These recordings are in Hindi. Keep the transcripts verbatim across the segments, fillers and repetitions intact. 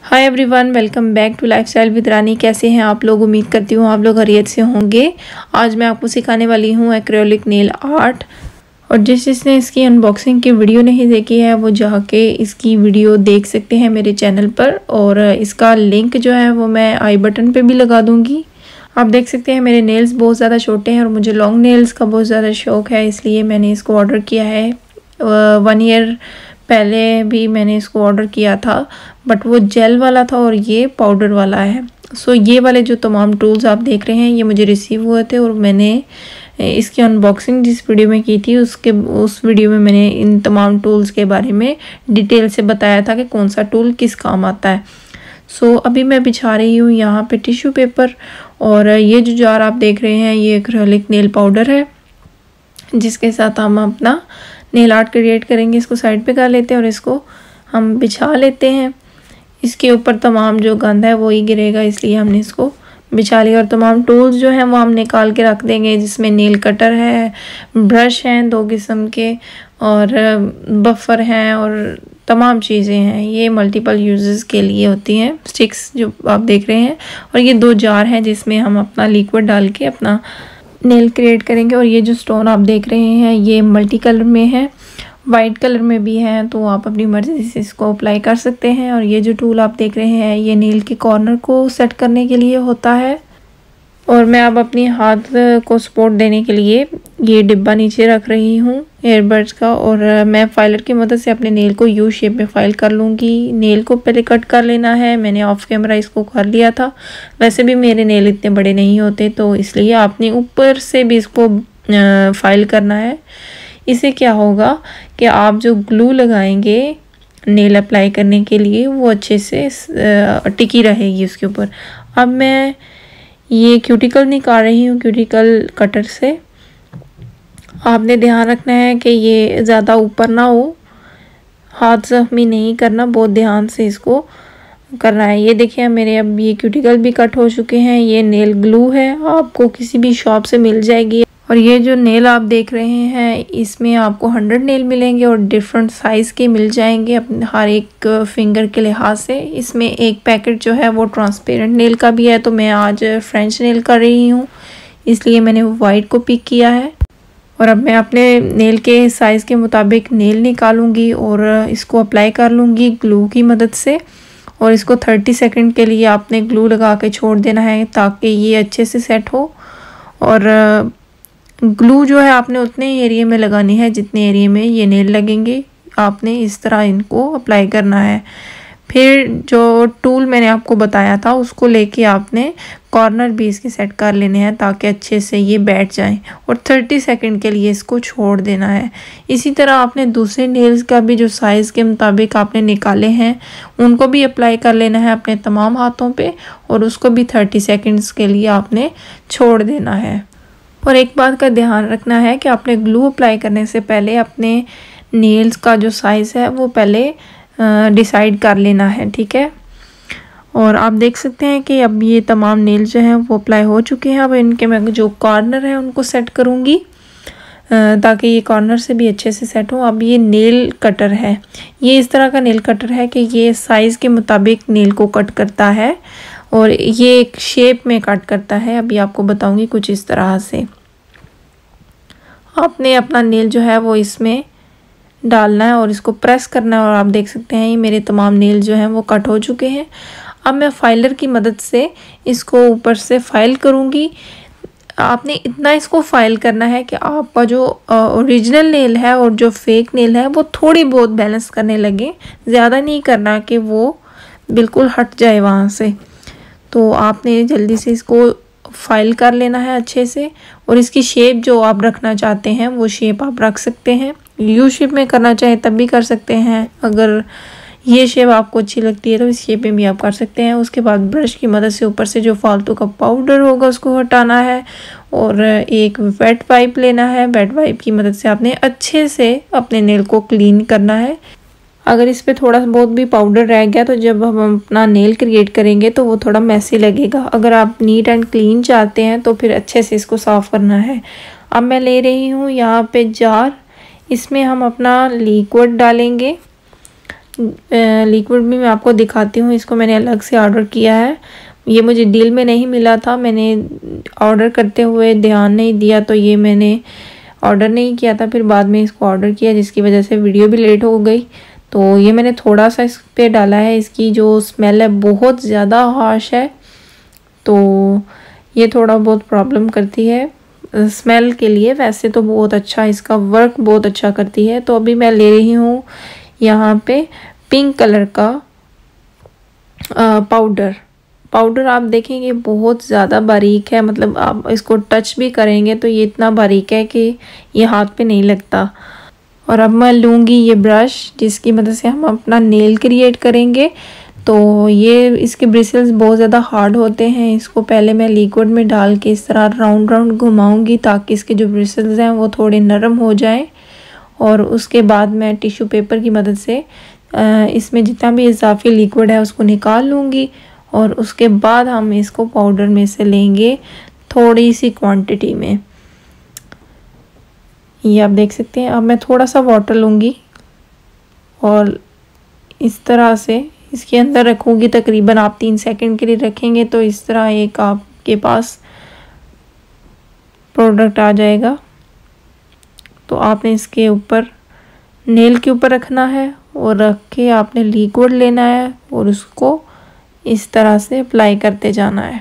Hi everyone, welcome back to lifestyle with Rani. कैसे हैं आप लोग? उम्मीद करती हूँ आप लोग खैरियत से होंगे। आज मैं आपको सिखाने वाली हूँ एक्रेलिक नेल आर्ट। और जिस जिसने इसकी अनबॉक्सिंग की वीडियो नहीं देखी है वो जाके इसकी वीडियो देख सकते हैं मेरे चैनल पर, और इसका लिंक जो है वो मैं आई बटन पे भी लगा दूँगी। आप देख सकते हैं मेरे नेल्स बहुत ज़्यादा छोटे हैं और मुझे लॉन्ग नेल्स का बहुत ज़्यादा शौक़ है, इसलिए मैंने इसको ऑर्डर किया है। वन ईयर पहले भी मैंने इसको ऑर्डर किया था, बट वो जेल वाला था और ये पाउडर वाला है। सो ये वाले जो तमाम टूल्स आप देख रहे हैं ये मुझे रिसीव हुए थे, और मैंने इसकी अनबॉक्सिंग जिस वीडियो में की थी उसके उस वीडियो में मैंने इन तमाम टूल्स के बारे में डिटेल से बताया था कि कौन सा टूल किस काम आता है। सो so, अभी मैं बिछा रही हूँ यहाँ पे टिश्यू पेपर, और ये जो जार आप देख रहे हैं ये एक्रेलिक नेल पाउडर है जिसके साथ हम अपना नेल आर्ट क्रिएट करेंगे। इसको साइड पे कर लेते हैं और इसको हम बिछा लेते हैं। इसके ऊपर तमाम जो गंद है वो ही गिरेगा, इसलिए हमने इसको बिछा लिया। और तमाम टूल्स जो हैं वो हम निकाल के रख देंगे, जिसमें नेल कटर है, ब्रश हैं दो किस्म के, और बफर हैं, और तमाम चीज़ें हैं। ये मल्टीपल यूजेस के लिए होती हैं स्टिक्स जो आप देख रहे हैं। और ये दो जार हैं जिसमें हम अपना लिक्विड डाल के अपना नेल क्रिएट करेंगे। और ये जो स्टोन आप देख रहे हैं ये मल्टी कलर में है, वाइट कलर में भी है, तो आप अपनी मर्ज़ी से इसको अप्लाई कर सकते हैं। और ये जो टूल आप देख रहे हैं ये नेल के कॉर्नर को सेट करने के लिए होता है। और मैं अब अपनी हाथ को सपोर्ट देने के लिए ये डिब्बा नीचे रख रही हूँ एयरबड्स का, और मैं फाइलर की मदद से अपने नेल को यू शेप में फाइल कर लूँगी। नेल को पहले कट कर लेना है, मैंने ऑफ कैमरा इसको कर लिया था। वैसे भी मेरे नेल इतने बड़े नहीं होते, तो इसलिए आपने ऊपर से भी इसको फाइल करना है। इससे क्या होगा कि आप जो ग्लू लगाएंगे नेल अप्लाई करने के लिए वो अच्छे से टिकी रहेगी उसके ऊपर। अब मैं ये क्यूटिकल निकाल रही हूँ क्यूटिकल कटर से। आपने ध्यान रखना है कि ये ज़्यादा ऊपर ना हो, हाथ जख्मी नहीं करना, बहुत ध्यान से इसको करना है। ये देखिए मेरे अब ये क्यूटिकल भी कट हो चुके हैं। ये नेल ग्लू है, आपको किसी भी शॉप से मिल जाएगी। और ये जो नेल आप देख रहे हैं इसमें आपको हंड्रेड नेल मिलेंगे और डिफरेंट साइज़ के मिल जाएंगे अपने हर एक फिंगर के लिहाज से। इसमें एक पैकेट जो है वो ट्रांसपेरेंट नेल का भी है, तो मैं आज फ्रेंच नेल कर रही हूँ इसलिए मैंने वाइट को पिक किया है। और अब मैं अपने नेल के साइज़ के मुताबिक नेल निकालूंगी और इसको अप्लाई कर लूँगी ग्लू की मदद से। और इसको थर्टी सेकेंड के लिए आपने ग्लू लगा के छोड़ देना है ताकि ये अच्छे से सेट हो। और ग्लू जो है आपने उतने एरिया में लगानी है जितने एरिया में ये नेल लगेंगे, आपने इस तरह इनको अप्लाई करना है। फिर जो टूल मैंने आपको बताया था उसको लेके आपने कॉर्नर भी इसके सेट कर लेने हैं ताकि अच्छे से ये बैठ जाएं, और थर्टी सेकंड के लिए इसको छोड़ देना है। इसी तरह आपने दूसरे नेल्स का भी जो साइज़ के मुताबिक आपने निकाले हैं उनको भी अप्लाई कर लेना है अपने तमाम हाथों पे, और उसको भी थर्टी सेकेंड्स के लिए आपने छोड़ देना है। और एक बात का ध्यान रखना है कि आपने ग्लू अप्लाई करने से पहले अपने नेल्स का जो साइज़ है वो पहले डिसाइड कर लेना है, ठीक है। और आप देख सकते हैं कि अब ये तमाम नेल जो हैं वो अप्लाई हो चुके हैं। अब इनके मैं जो कॉर्नर है उनको सेट करूँगी ताकि ये कॉर्नर से भी अच्छे से सेट हो। अब ये नेल कटर है, ये इस तरह का नेल कटर है कि ये साइज़ के मुताबिक नेल को कट करता है और ये एक शेप में कट करता है। अभी आपको बताऊंगी कुछ इस तरह से। आपने अपना नेल जो है वो इसमें डालना है और इसको प्रेस करना है, और आप देख सकते हैं ये मेरे तमाम नेल जो हैं वो कट हो चुके हैं। अब मैं फाइलर की मदद से इसको ऊपर से फाइल करूंगी। आपने इतना इसको फाइल करना है कि आपका जो ओरिजिनल नेल है और जो फेक नेल है वो थोड़ी बहुत बैलेंस करने लगे, ज़्यादा नहीं करना कि वो बिल्कुल हट जाए वहाँ से। तो आपने जल्दी से इसको फाइल कर लेना है अच्छे से, और इसकी शेप जो आप रखना चाहते हैं वो शेप आप रख सकते हैं। यू शेप में करना चाहे तब भी कर सकते हैं, अगर ये शेप आपको अच्छी लगती है तो इस शेप में भी आप कर सकते हैं। उसके बाद ब्रश की मदद से ऊपर से जो फालतू का पाउडर होगा उसको हटाना है, और एक वेट वाइप लेना है। वेट वाइप की मदद से आपने अच्छे से अपने नेल को क्लीन करना है। अगर इस पे थोड़ा बहुत भी पाउडर रह गया तो जब हम अपना नेल क्रिएट करेंगे तो वो थोड़ा मैसी लगेगा। अगर आप नीट एंड क्लीन चाहते हैं तो फिर अच्छे से इसको साफ़ करना है। अब मैं ले रही हूँ यहाँ पे जार, इसमें हम अपना लिक्विड डालेंगे। लिक्विड भी मैं आपको दिखाती हूँ। इसको मैंने अलग से ऑर्डर किया है, ये मुझे डील में नहीं मिला था, मैंने ऑर्डर करते हुए ध्यान नहीं दिया तो ये मैंने ऑर्डर नहीं किया था, फिर बाद में इसको ऑर्डर किया जिसकी वजह से वीडियो भी लेट हो गई। तो ये मैंने थोड़ा सा इस पे डाला है। इसकी जो स्मेल है बहुत ज़्यादा हार्श है, तो ये थोड़ा बहुत प्रॉब्लम करती है स्मेल के लिए। वैसे तो बहुत अच्छा, इसका वर्क बहुत अच्छा करती है। तो अभी मैं ले रही हूँ यहाँ पे पिंक कलर का पाउडर। पाउडर आप देखेंगे बहुत ज़्यादा बारीक है, मतलब आप इसको टच भी करेंगे तो ये इतना बारीक है कि ये हाथ पे नहीं लगता। और अब मैं लूँगी ये ब्रश जिसकी मदद से हम अपना नेल क्रिएट करेंगे। तो ये इसके ब्रिसल्स बहुत ज़्यादा हार्ड होते हैं। इसको पहले मैं लिक्विड में डाल के इस तरह राउंड राउंड घुमाऊँगी ताकि इसके जो ब्रिसल्स हैं वो थोड़े नरम हो जाएं। और उसके बाद मैं टिश्यू पेपर की मदद से इसमें जितना भी इजाफी लिक्विड है उसको निकाल लूँगी। और उसके बाद हम इसको पाउडर में से लेंगे थोड़ी सी क्वांटिटी में। ये आप देख सकते हैं। अब मैं थोड़ा सा वाटर लूँगी और इस तरह से इसके अंदर रखूँगी। तकरीबन आप तीन सेकंड के लिए रखेंगे तो इस तरह एक आपके पास प्रोडक्ट आ जाएगा। तो आपने इसके ऊपर नेल के ऊपर रखना है और रख के आपने लिक्विड लेना है और उसको इस तरह से अप्लाई करते जाना है।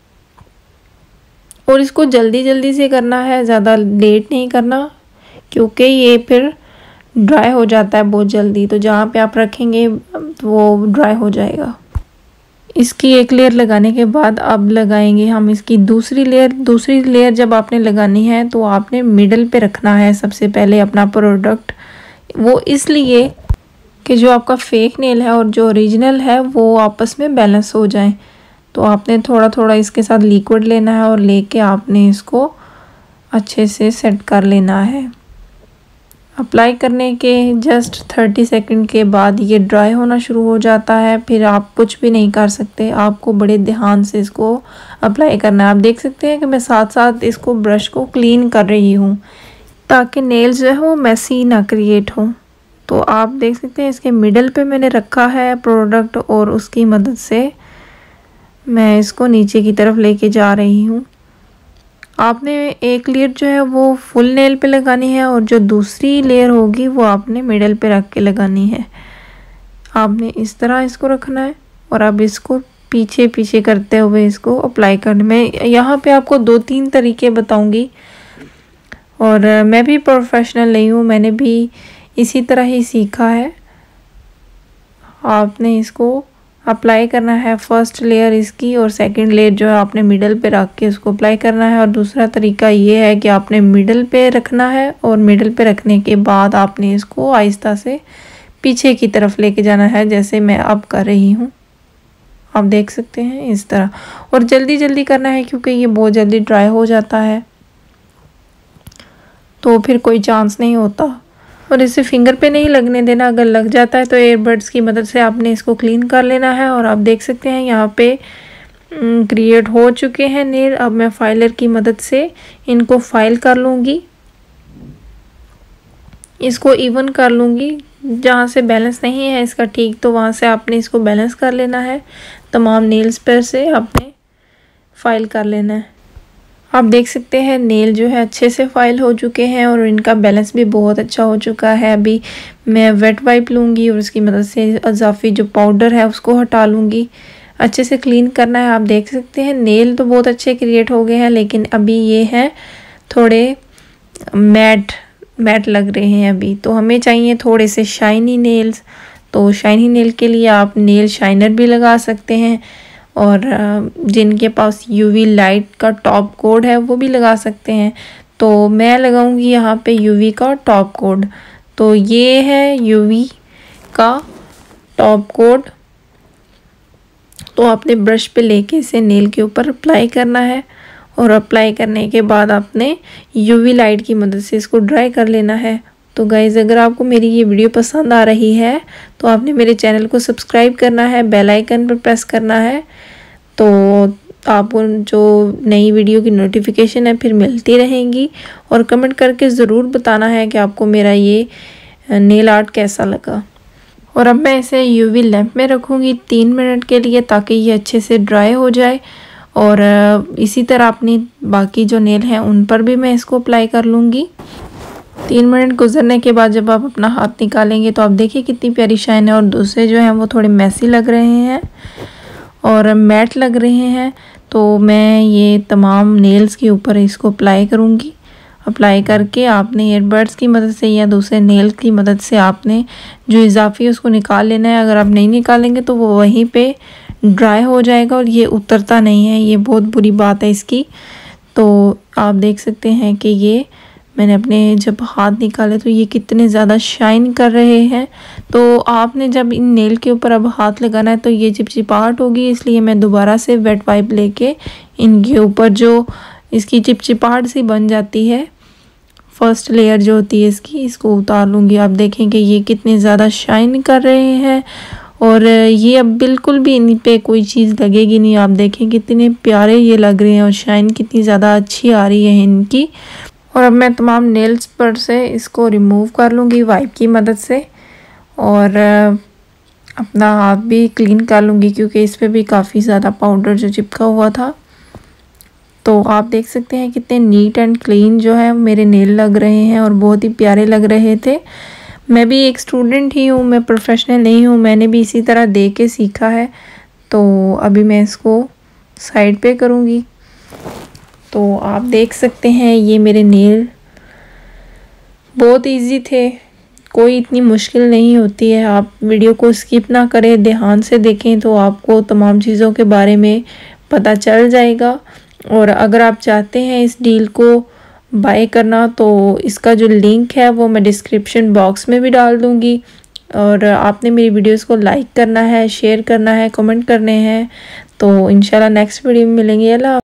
और इसको जल्दी जल्दी से करना है, ज़्यादा लेट नहीं करना क्योंकि ये फिर ड्राई हो जाता है बहुत जल्दी। तो जहाँ पे आप रखेंगे वो ड्राई हो जाएगा। इसकी एक लेयर लगाने के बाद अब लगाएंगे हम इसकी दूसरी लेयर। दूसरी लेयर जब आपने लगानी है तो आपने मिडल पे रखना है सबसे पहले अपना प्रोडक्ट। वो इसलिए कि जो आपका फेक नेल है और जो ओरिजिनल है वो आपस में बैलेंस हो जाए। तो आपने थोड़ा थोड़ा इसके साथ लिक्विड लेना है और लेके आपने इसको अच्छे से सेट कर लेना है। अप्लाई करने के जस्ट थर्टी सेकंड के बाद ये ड्राई होना शुरू हो जाता है। फिर आप कुछ भी नहीं कर सकते, आपको बड़े ध्यान से इसको अप्लाई करना है। आप देख सकते हैं कि मैं साथ साथ इसको ब्रश को क्लीन कर रही हूँ ताकि नेल्स जो है वो मैसी ना क्रिएट हो। तो आप देख सकते हैं इसके मिडल पे मैंने रखा है प्रोडक्ट और उसकी मदद से मैं इसको नीचे की तरफ लेके जा रही हूँ। आपने एक लेयर जो है वो फुल नेल पे लगानी है और जो दूसरी लेयर होगी वो आपने मिडल पे रख के लगानी है। आपने इस तरह इसको रखना है और अब इसको पीछे पीछे करते हुए इसको अप्लाई करना। मैं यहाँ पे आपको दो तीन तरीके बताऊँगी और मैं भी प्रोफेशनल नहीं हूँ, मैंने भी इसी तरह ही सीखा है। आपने इसको अप्लाई करना है फर्स्ट लेयर इसकी और सेकंड लेयर जो है आपने मिडल पे रख के इसको अप्लाई करना है। और दूसरा तरीका ये है कि आपने मिडल पे रखना है और मिडल पे रखने के बाद आपने इसको आहिस्ता से पीछे की तरफ लेके जाना है जैसे मैं अब कर रही हूँ। आप देख सकते हैं इस तरह। और जल्दी जल्दी करना है क्योंकि ये बहुत जल्दी ड्राई हो जाता है तो फिर कोई चांस नहीं होता। और इसे फिंगर पे नहीं लगने देना, अगर लग जाता है तो एयरबड्स की मदद से आपने इसको क्लीन कर लेना है। और आप देख सकते हैं यहाँ पे क्रिएट हो चुके हैं नेल। अब मैं फाइलर की मदद से इनको फाइल कर लूँगी, इसको इवन कर लूँगी। जहाँ से बैलेंस नहीं है इसका ठीक तो वहाँ से आपने इसको बैलेंस कर लेना है। तमाम नेल्स पर से आपने फाइल कर लेना है। आप देख सकते हैं नेल जो है अच्छे से फाइल हो चुके हैं और इनका बैलेंस भी बहुत अच्छा हो चुका है। अभी मैं वेट वाइप लूँगी और उसकी मदद से इजाफी जो पाउडर है उसको हटा लूँगी। अच्छे से क्लीन करना है। आप देख सकते हैं नेल तो बहुत अच्छे क्रिएट हो गए हैं लेकिन अभी ये हैं थोड़े मैट मैट लग रहे हैं अभी। तो हमें चाहिए थोड़े से शाइनी नेल्स। तो शाइनी नेल के लिए आप नेल शाइनर भी लगा सकते हैं और जिनके पास यूवी लाइट का टॉप कोड है वो भी लगा सकते हैं। तो मैं लगाऊंगी यहाँ पे यूवी का टॉप कोड। तो ये है यूवी का टॉप कोड। तो आपने ब्रश पे लेके इसे नेल के ऊपर अप्लाई करना है और अप्लाई करने के बाद आपने यूवी लाइट की मदद से इसको ड्राई कर लेना है। तो गाइज़ अगर आपको मेरी ये वीडियो पसंद आ रही है तो आपने मेरे चैनल को सब्सक्राइब करना है, बेल आइकन पर प्रेस करना है तो आपको जो नई वीडियो की नोटिफिकेशन है फिर मिलती रहेंगी। और कमेंट करके ज़रूर बताना है कि आपको मेरा ये नेल आर्ट कैसा लगा। और अब मैं इसे यूवी लैंप में रखूँगी तीन मिनट के लिए ताकि ये अच्छे से ड्राई हो जाए। और इसी तरह अपनी बाकी जो नेल हैं उन पर भी मैं इसको अप्लाई कर लूँगी। तीन मिनट गुजरने के बाद जब आप अपना हाथ निकालेंगे तो आप देखिए कितनी प्यारी शाइन है। और दूसरे जो हैं वो थोड़े मैसी लग रहे हैं और मैट लग रहे हैं। तो मैं ये तमाम नेल्स के ऊपर इसको अप्लाई करूँगी। अप्लाई करके आपने ईयरबड्स की मदद से या दूसरे नेल की मदद से आपने जो इजाफी है उसको निकाल लेना है। अगर आप नहीं निकालेंगे तो वो वहीं पे ड्राई हो जाएगा और ये उतरता नहीं है, ये बहुत बुरी बात है इसकी। तो आप देख सकते हैं कि ये मैंने अपने जब हाथ निकाले तो ये कितने ज़्यादा शाइन कर रहे हैं। तो आपने जब इन नेल के ऊपर अब हाथ लगाना है तो ये चिपचिपाहट होगी, इसलिए मैं दोबारा से वेट वाइप लेके इनके ऊपर जो इसकी चिपचिपाहट सी बन जाती है फर्स्ट लेयर जो होती है इसकी, इसको उतार लूँगी। आप देखेंगे ये कितने ज़्यादा शाइन कर रहे हैं और ये अब बिल्कुल भी इन पे कोई चीज़ लगेगी नहीं। आप देखें कितने प्यारे ये लग रहे हैं और शाइन कितनी ज़्यादा अच्छी आ रही है इनकी। और अब मैं तमाम नेल्स पर से इसको रिमूव कर लूँगी वाइप की मदद से और अपना हाथ भी क्लीन कर लूँगी क्योंकि इस पर भी काफ़ी ज़्यादा पाउडर जो चिपका हुआ था। तो आप देख सकते हैं कितने नीट एंड क्लीन जो है मेरे नेल लग रहे हैं और बहुत ही प्यारे लग रहे थे। मैं भी एक स्टूडेंट ही हूँ, मैं प्रोफेशनल नहीं हूँ, मैंने भी इसी तरह देख के सीखा है। तो अभी मैं इसको साइड पे करूँगी। तो आप देख सकते हैं ये मेरे नेल बहुत इजी थे, कोई इतनी मुश्किल नहीं होती है। आप वीडियो को स्किप ना करें, ध्यान से देखें तो आपको तमाम चीज़ों के बारे में पता चल जाएगा। और अगर आप चाहते हैं इस डील को बाय करना तो इसका जो लिंक है वो मैं डिस्क्रिप्शन बॉक्स में भी डाल दूँगी। और आपने मेरी वीडियोस को लाइक करना है, शेयर करना है, कमेंट करने हैं। तो इंशाल्लाह नेक्स्ट वीडियो में मिलेंगे। अल्लाह।